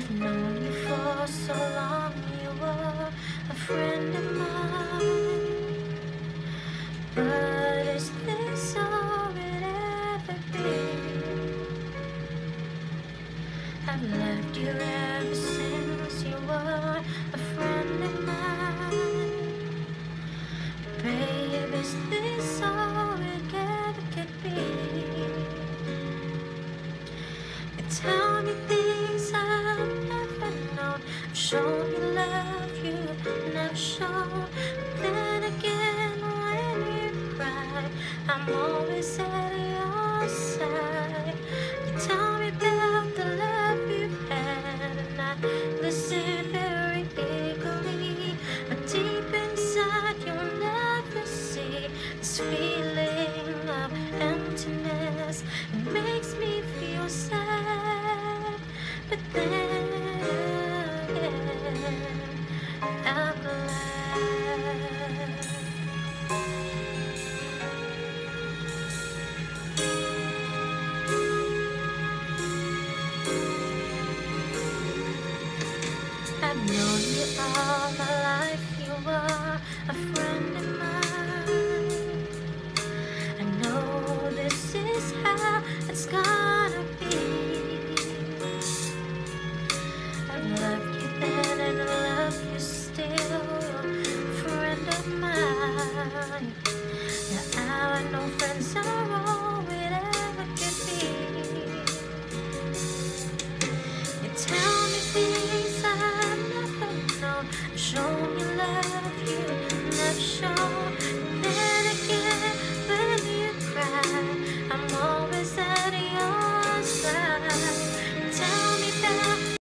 I've known you for so long, you were a friend of mine. But is this all it ever been? I've loved you ever since you were a friend of mine. Babe, is this all it ever could be? You tell me things I've never known. I've shown you love you've never shown. But then again, when you cry, I'm always at your side. You tell me about the love you've had, and I listen very eagerly. But deep inside, you'll never see this feeling of emptiness. It makes me feel sad, but then again, I'm glad. I've known you all my life, you were a friend of mine. I know this is how it's gonna be. I've loved you then and I love you still, friend of mine. Now I know friends are all it ever could be. You tell me things I've never known. I've shown you love you never shown.